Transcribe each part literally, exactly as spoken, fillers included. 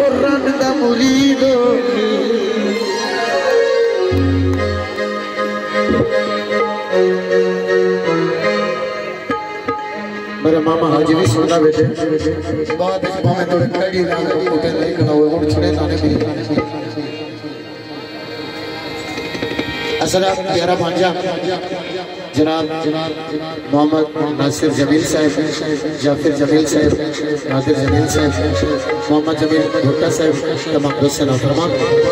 कुरान दा मुरीद मेरे मामा हाजी भी सुनता बेटे बाद में थोड़े कड़ी लाने उठे नहीं करना हुए और छड़े लाने भी असरा प्यारा भांजा जनाब मोहम्मद नासिर जमील साहब जाफिर जमील साहब नादिर जमील साहब मोहम्मद जमील भुट्टा साहब तमाम दोस्त से फरमा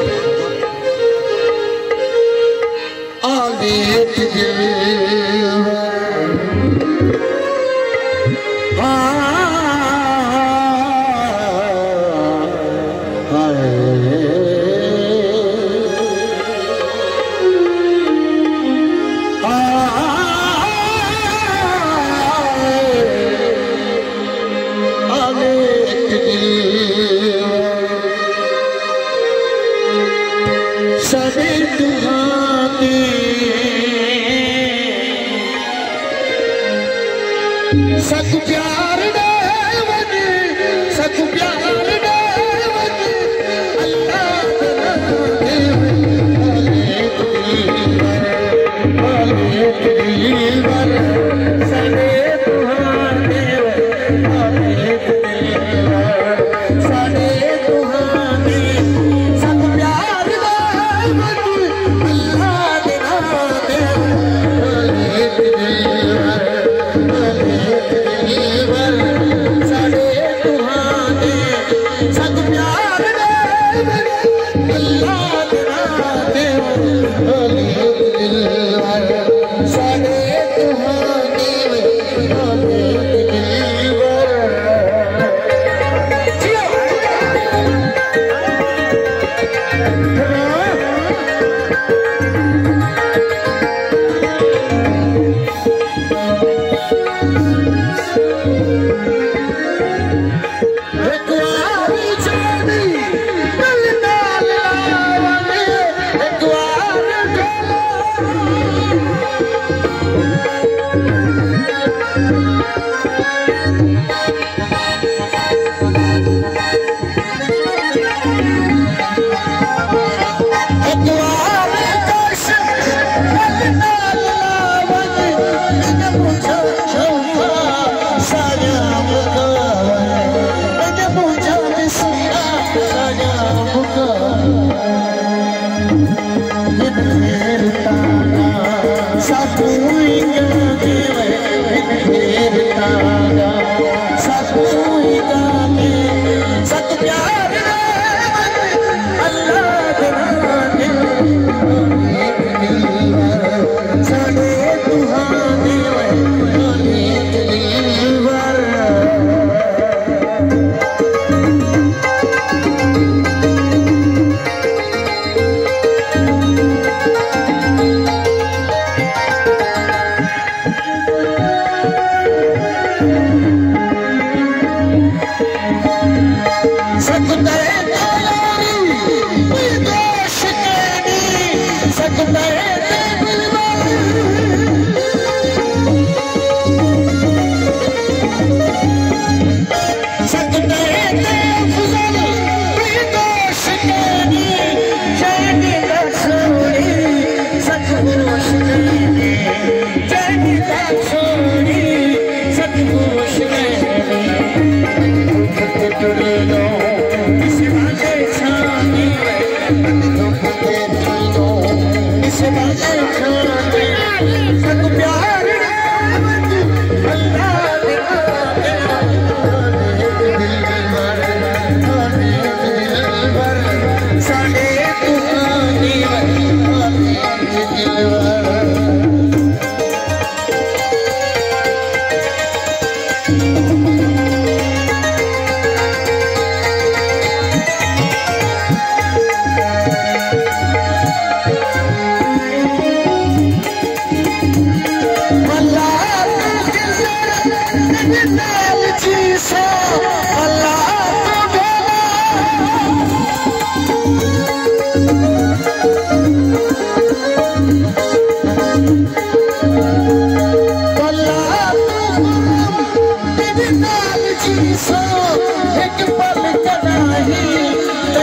सक प्यार दे वनी सक प्यार दे वनी अल्लाह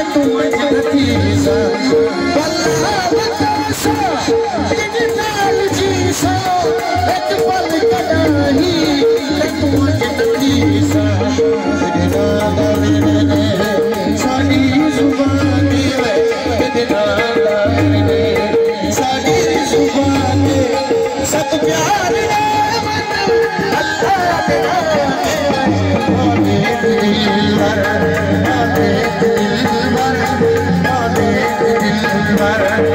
तू जनती सा बल्ला बतासा जिनाल जी सा एक पल कदाही तू जनती सा साडी जुबान है साडी जुबान सब प्यार अल्लाह